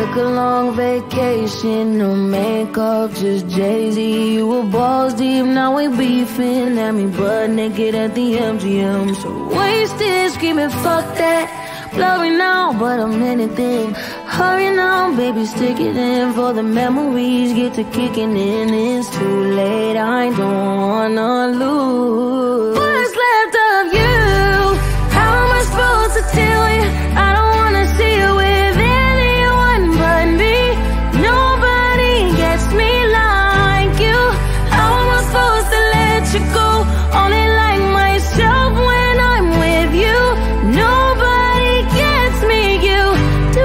Took a long vacation, no makeup, just Jay-Z. You were balls deep, now we beefin'. Had me butt naked at the MGM. So wasted, screaming fuck that. Blurry now, but I'm anything. Hurry now, baby, stick it in. For the memories get to kicking in. It's too late, I don't wanna lose. What's left of you? How am I supposed to tell you? I don't wanna see you with anyone but me. Nobody gets me like you. How am I supposed to let you go? Only like myself when I'm with you. Nobody gets me, you do.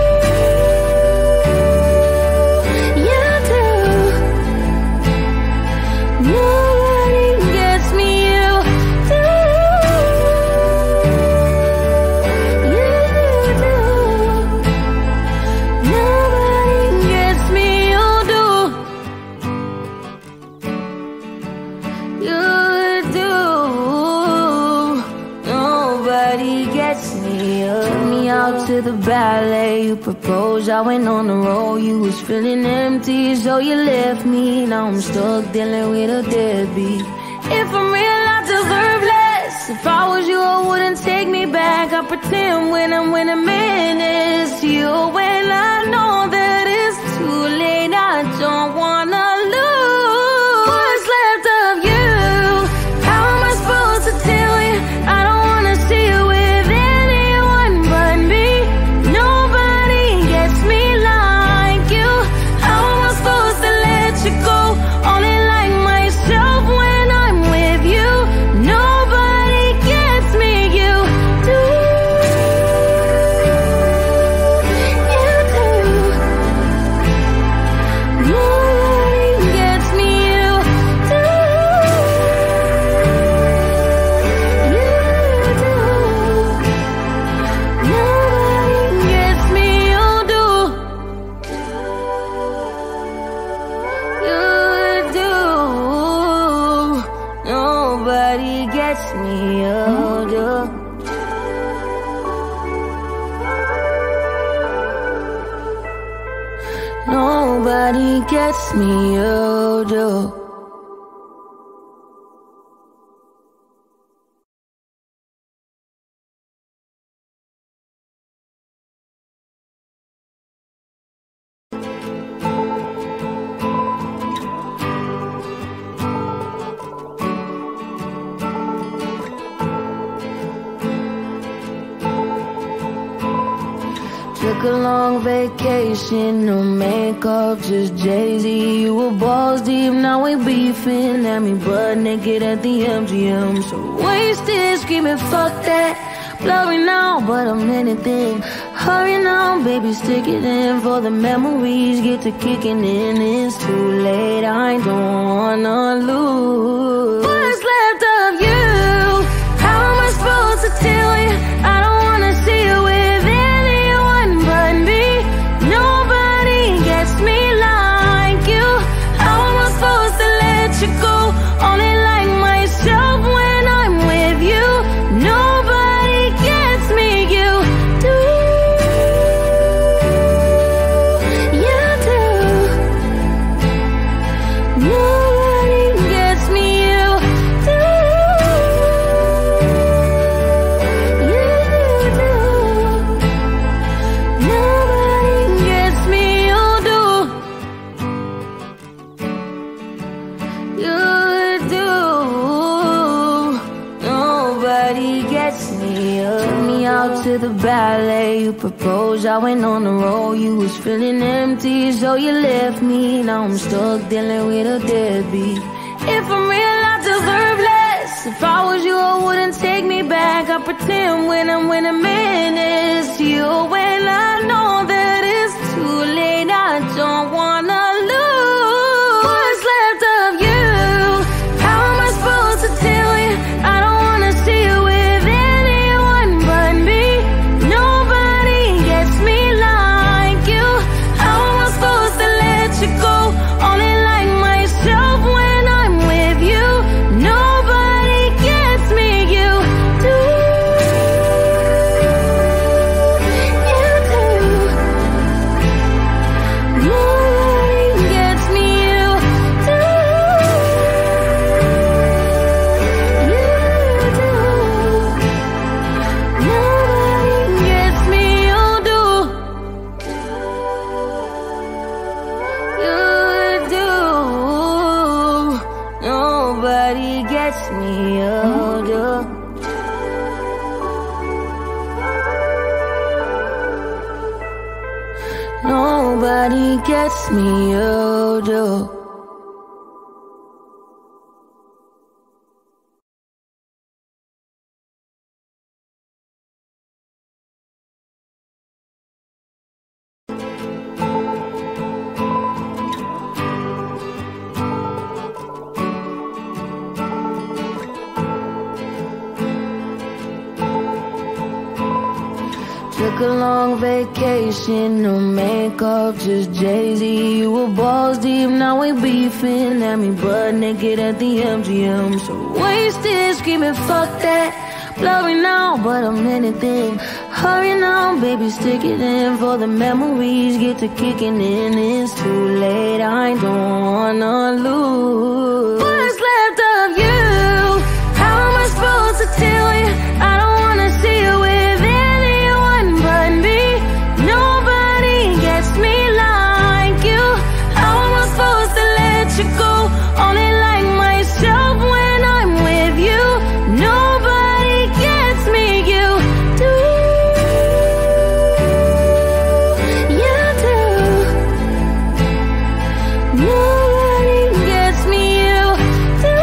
You do. Nobody gets me, you do. You do. Nobody gets me, you do. You do. Nobody gets me. Took me out to the ballet, you proposed, I went on the road. You was feeling empty, so you left me. Now I'm stuck dealing with a deadbeat. If I'm real, I deserve less. If I was you, I wouldn't take me back. I pretend when I'm with a man, it's you. When I know that it's too late, I don't wanna lose. What's left of you? How am I supposed to tell you? I don't wanna see you with anyone but me. Nobody gets me like you. How am I supposed to let you go? Only like myself when I'm with you. Nobody gets me, you do. You do. Nobody gets me, you do. You do. Nobody gets me, you do. You do. Nobody gets me, you do. Nobody gets me, you do. Took a long vacation, no makeup, just Jay-Z. You were balls deep, now we beefin'. Had me butt naked at the MGM. So wasted, screaming fuck that. Blurry now, but I'm anything. Hurry now, baby, stick it in. For the memories get to kicking in. It's too late, I don't wanna lose. What's left of you? How am I supposed to tell you? I don't wanna see you with anyone but me. Nobody gets me like you. How am I supposed to let you go? Only like myself when I'm with you. Nobody gets me, you do. You do. Nobody gets me, you do. You do. Nobody gets me, you do. You do. Nobody gets me. Took me out to the ballet, you proposed, I went on the road. You was feeling empty, so you left me. Now I'm stuck dealing with a deadbeat. If I'm real, I deserve less. If I was you, I wouldn't take me back. I pretend when I'm with a man, it's you. When I know that it's too late, I don't wanna lose. What's left of you? How am I supposed to tell you? I don't wanna see you with anyone but me. Nobody gets me like you. How am I supposed to let you go? Only like myself when I'm with you. Nobody gets me, you do. You do. gets me, you do. Nobody gets me, you do. Took a long vacation, no makeup, just Jay-Z. You were balls deep, now we beefin'. At me butt naked at the MGM. So wasted, screaming fuck that. Blurry now, but I'm anything. Hurry now, baby, stick it in. For the memories get to kicking in. It's too late, I don't wanna lose. What's left of you? How am I supposed to tell you? I don't wanna see you with anyone but me. Nobody gets me like you. How am I supposed to let you go? Only like myself when I'm with you. Nobody gets me, you do. You do. Nobody gets me, you do.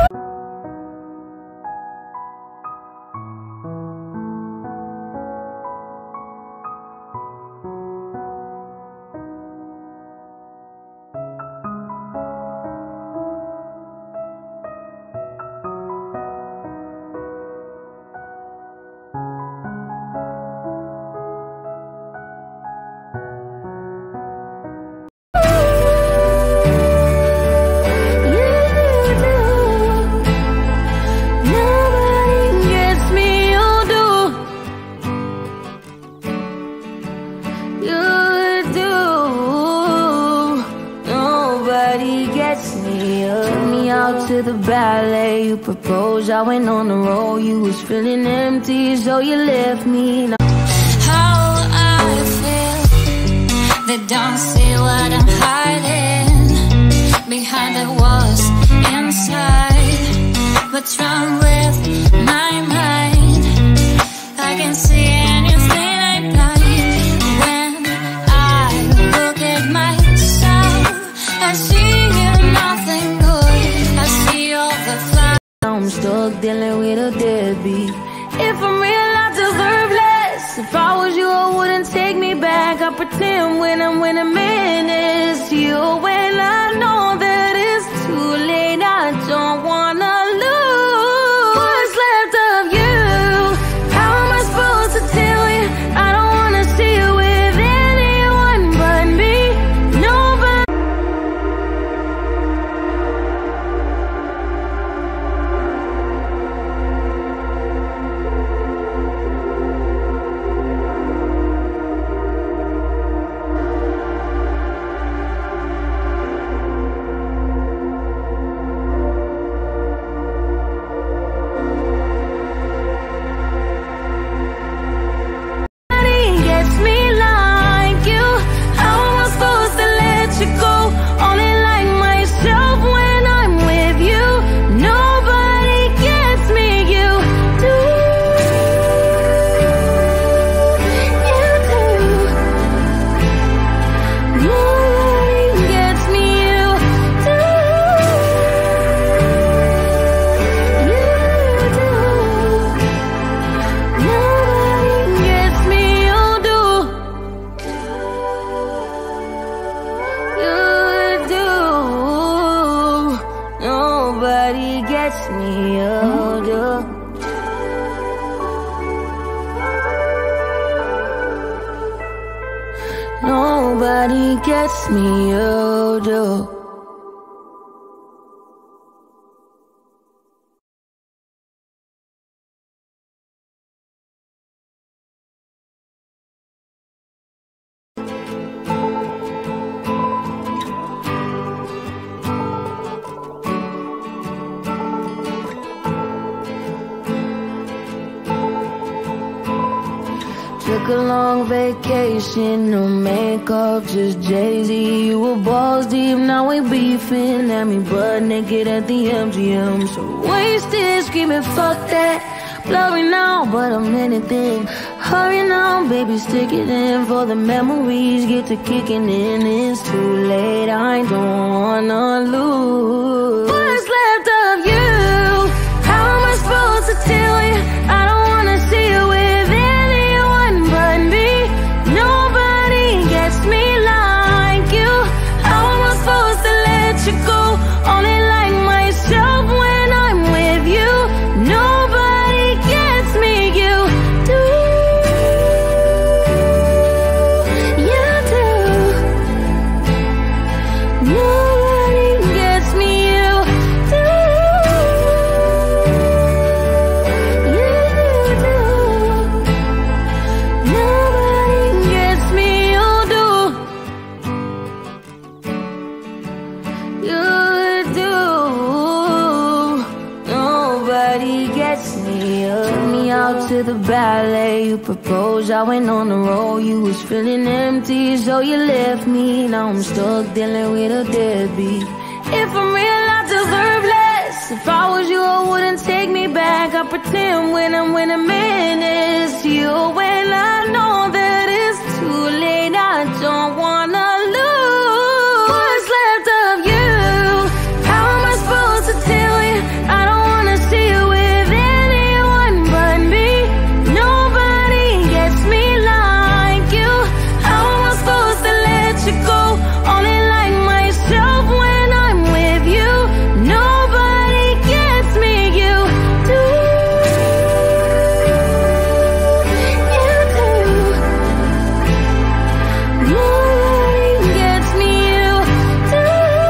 To the ballet, you proposed, I went on the road. You was feeling empty, so you left me. Now how I feel, they don't see what I'm hiding behind the walls inside. What's wrong with my mind? I can see anything I like. When I look at myself, I see nothing good. I see all the flaws. I'm stuck dealing with a deadbeat. If I'm real, I deserve less. If I was you, I wouldn't take me back. I pretend when I'm with a man, it's you. When I know that it's too late, I don't wanna lose. What's left of you? How am I supposed to tell you? I don't wanna see you with anyone but me. Nobody. Gets me like you. How am I supposed to let you go? Only like myself when I'm with you. Nobody gets me, you do. You do. Nobody gets me, you do. You do. Nobody gets me, you do. You do. Nobody gets me, you do. Nobody gets me, you do. Took a long vacation, no makeup, just Jay-Z. You were balls deep, now we beefin'. Had me butt naked at the MGM. So wasted, screaming fuck that. Blurry now, but I'm anything. Hurry now, baby, stick it in. For the memories get to kicking in. It's too late, I don't wanna lose. What's left of you? How am I supposed to tell you? I don't wanna see you with anyone but me. Nobody gets me like you. How am I supposed to let you go? Only like myself when I'm with you. Nobody gets me, you do. You do. Nobody gets me, you do. You do. Nobody gets me, you do. You do. Nobody gets me. Took me out to the ballet, you proposed, I went on the road. You was feeling empty, so you left me. Now I'm stuck dealing with a deadbeat. If I'm real, I deserve less. If I was you, I wouldn't take me back. I pretend when I'm with a man, it's you. When I know that it's too late, I don't wanna lose. What's left of you? How am I supposed to tell you? I don't wanna see you with anyone but me. Nobody gets me like you. How am I supposed to let you go? Only like myself when I'm with you. Nobody gets me, you do. You do. Nobody gets me, you do.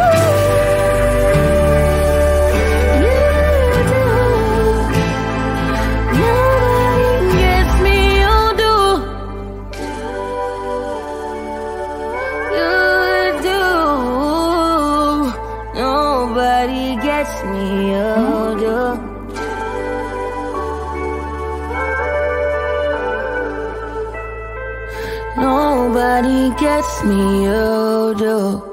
You do. Nobody gets me, you do. You do. Nobody gets me, you do. Nobody gets me, you do.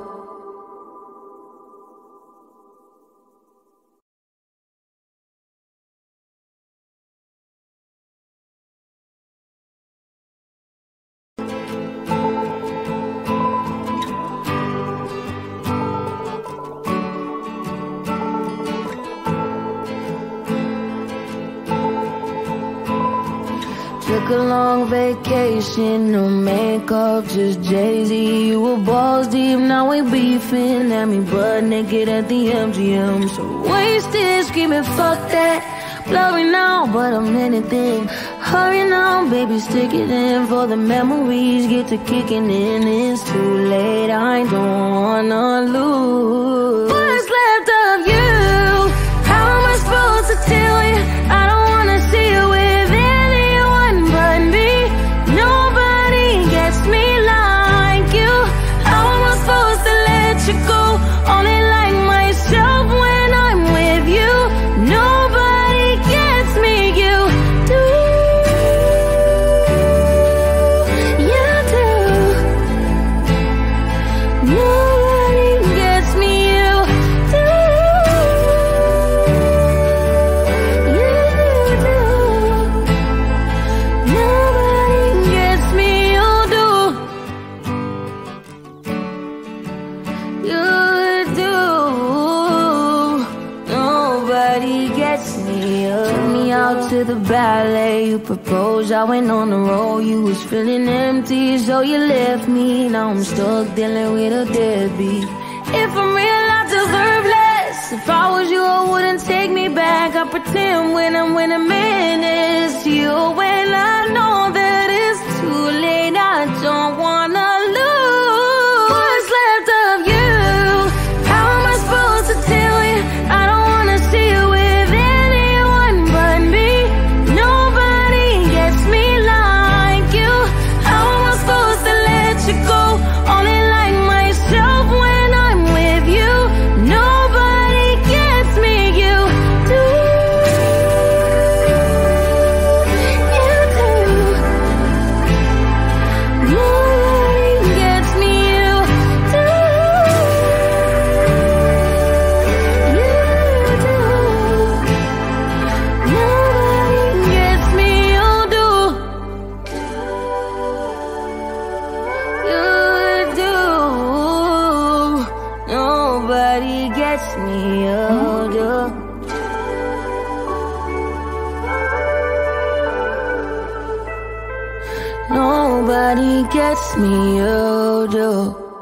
Took a long vacation, no makeup, just Jay-Z. You were balls deep, now we beefin'. Had me butt naked at the MGM. So wasted, screaming fuck that. Blurry now, but I'm anything. Hurry now, baby, stick it in. For the memories get to kicking in. It's too late, I don't wanna lose. What's left of you? How am I supposed to tell you? I don't wanna see you with anyone but me. Nobody gets me like you. How am I supposed to let you go? Only like myself when I'm with you. Nobody gets me, you do. You do. Nobody gets me, you do. You do. Nobody gets me, you do. You do. Nobody gets me. Took me out to the ballet, you proposed, I went on the road. You was feeling empty, so you left me. Now I'm stuck dealing with a deadbeat. If I'm real, I deserve less. If I was you, I wouldn't take me back. I pretend when I'm with a man, it's you. When I know that it's too late, I don't wanna lose. What's left of you? How am I supposed to tell you? I don't wanna see you with anyone but me. Nobody gets me like you. How am I supposed to let you go? Only like myself when I'm with you. Nobody gets me, you do. You do. Nobody gets me older. Nobody gets me older.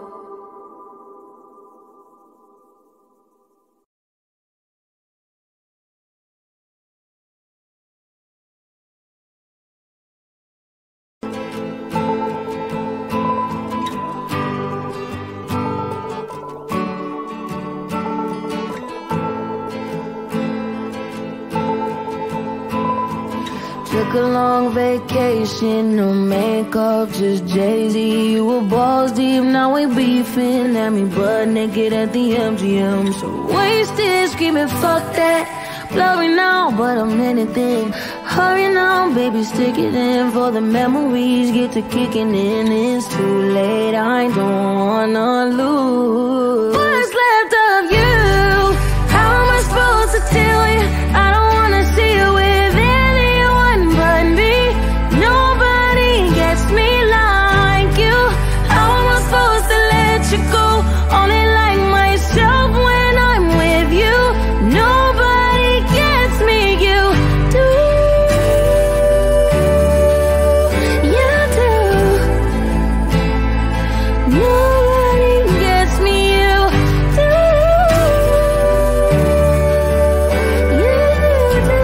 Took a long vacation, no makeup, just Jay-Z. You were balls deep, now we beefin'. At me butt naked at the MGM. So wasted, screaming fuck that. Blurry now, but I'm anything. Hurry now, baby, stick it in. For the memories, get to kicking in. It's too late, I don't wanna lose. What's left of you? How am I supposed to tell you? I don't wanna see you with anyone but me. Nobody gets me like you. How am I supposed to let you go? Only like myself when I'm with you. Nobody gets me, you do. You do. Nobody gets me, you do. You do.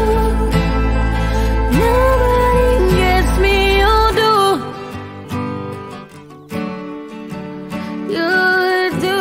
Nobody gets me, you do. You do.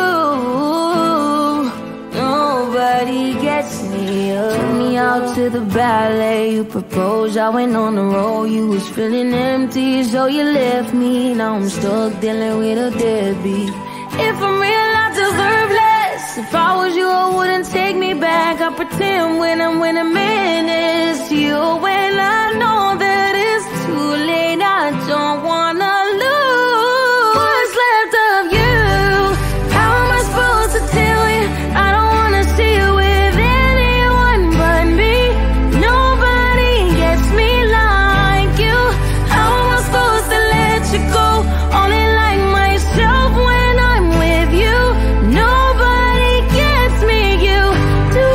Nobody gets me. Took me out to the ballet. You proposed, I went on the road. You was feeling empty, so you left me. Now I'm stuck dealing with a deadbeat. If I'm real, I deserve less. If I was you, I wouldn't take me back. I pretend when I'm with a man, it's you. When I know that it's too late, I don't wanna lose. What's left of you? How am I supposed to tell you? I don't wanna see you with anyone but me. Nobody gets me like you. How am I supposed to let you go? Only like myself when I'm with you. Nobody gets me, you do.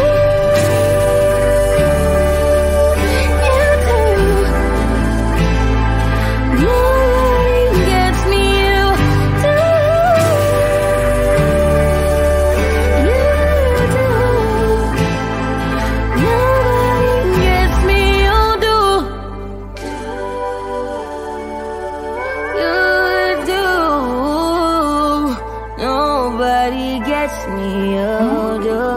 You do. Nobody gets me, you do. You do. Nobody gets me, you do. You do. Nobody gets me older.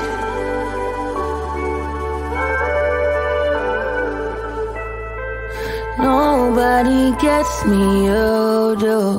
Nobody gets me older.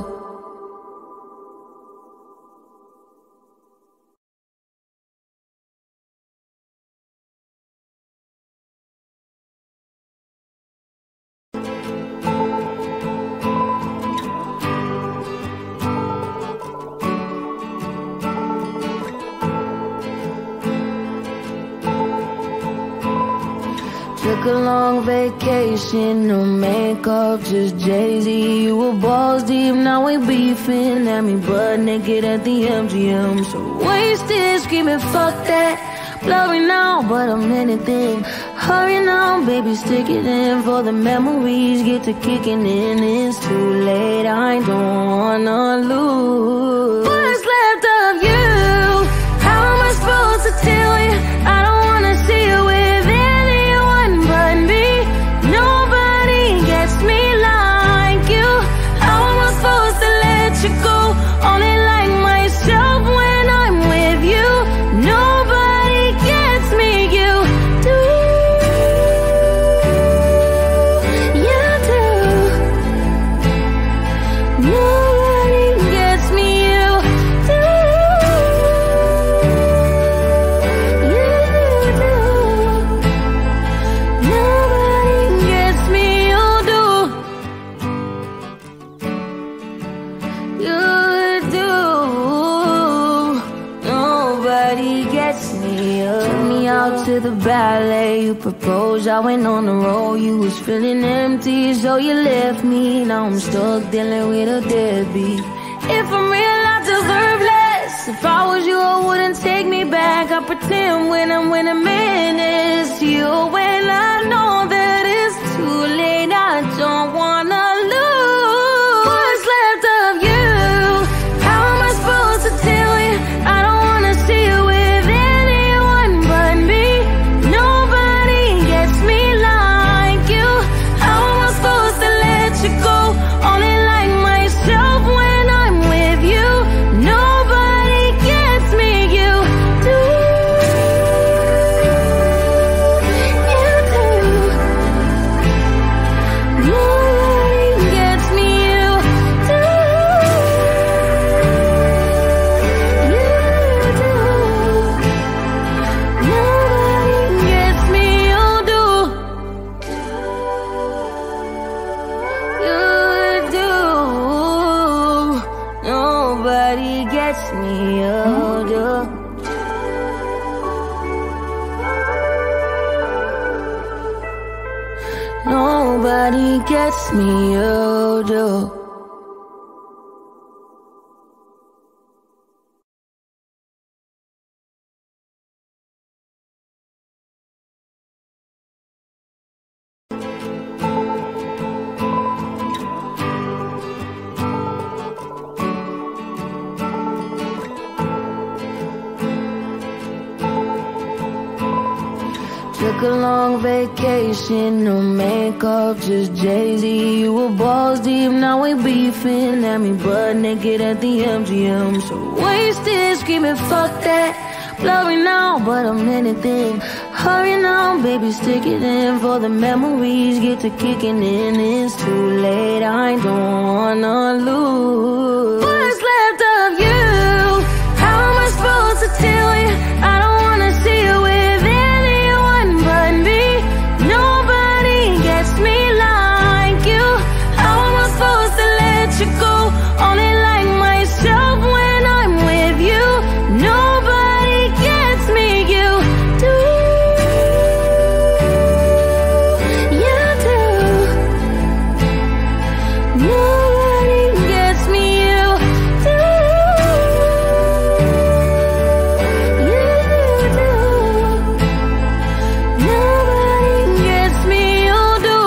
Took a long vacation, no makeup, just Jay-Z. You were balls deep, now we beefin'. At me butt naked at the MGM. So wasted, screaming fuck that. Blurry now, but I'm anything. Hurry now, baby, stick it in. For the memories, get to kicking in. It's too late, I don't wanna lose. What's left of you? How am I supposed to tell you? I don't wanna see you with anyone but me. Nobody gets me like you. How am I supposed to let you go? Only like myself when I'm with you. Nobody gets me, you do. You do. Nobody gets me, you do. You do. Nobody gets me, you do. You do. Nobody gets me. Took me out to the ballet. You proposed, I went on the road. You was feeling empty, so you left me. Now I'm stuck dealing with a deadbeat. If I'm real, I deserve less. If I was you, I wouldn't take me back. I pretend when I'm with a man it's you. When I know that it's too late, I don't wanna lose what's left of you. How am I supposed to tell you I don't wanna see you with anyone but me? Nobody gets me like you. How am I supposed to let you go? Only like myself when I'm with you. Nobody gets me, you do. You do. Nobody gets me, you do. You do. Nobody gets me, you do. You do. Nobody gets me, you do. Nobody gets me, you do. Took a long vacation, no makeup, just Jay-Z. You were balls deep, now we beefin'. Had me butt naked at the MGM. So wasted, screaming, fuck that. Blurry now, but I'm anything. Hurry now, baby, stick it in. For the memories, get to kicking in. It's too late, I don't wanna lose what's left of you. How am I supposed to tell you I don't wanna see you with anyone but me? Nobody gets me like you. How am I supposed to let you go? Only like myself when I'm with you. Nobody gets me, you do. You do. Nobody gets me, you do. You do. Nobody gets me, you do.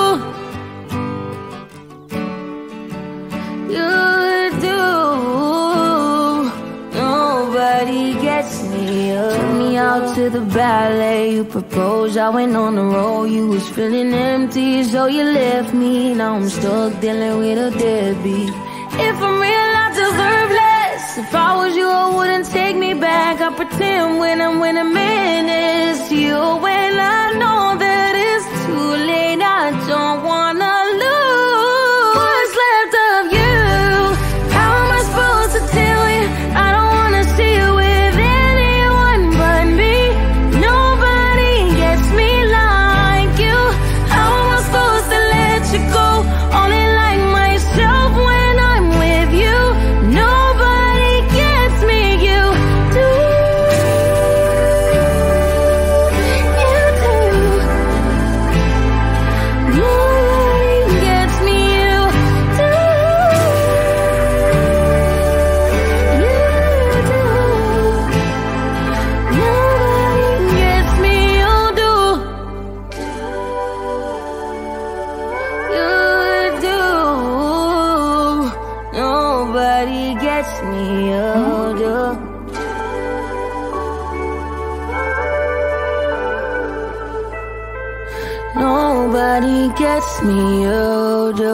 You do. Nobody gets me, you. Took me out to the ballet, you proposed, I went on the road. You was feeling empty, so you left me. Now I'm stuck dealing with a deadbeat. If I'm real, I deserve less. If I was you, I wouldn't take me back. I pretend when I'm with a man it's you. When I know that it's too late, I don't wanna lose what's left of you. How am I supposed to tell you I don't wanna see you with anyone but me? Nobody gets me like you. How am I supposed to let you go? Only like myself when I'm with you. Nobody gets me, you do. You do. Nobody gets me, you do. You do. Nobody gets me, you do. You do. Nobody gets me, you do. Nobody gets me, you do.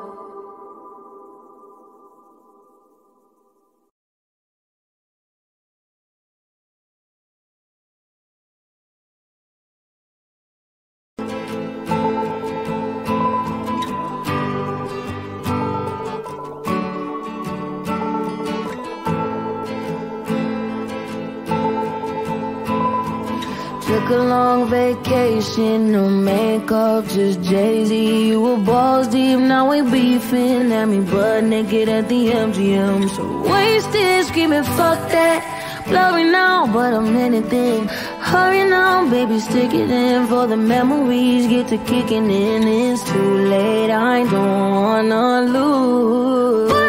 Took a long vacation, no makeup, just Jay-Z. You were balls deep, now we beefin'. Had me butt naked at the MGM. So wasted, screaming, fuck that. Blurry now, but I'm anything. Hurry now, baby, stick it in. For the memories, get to kicking in. It's too late, I don't wanna lose.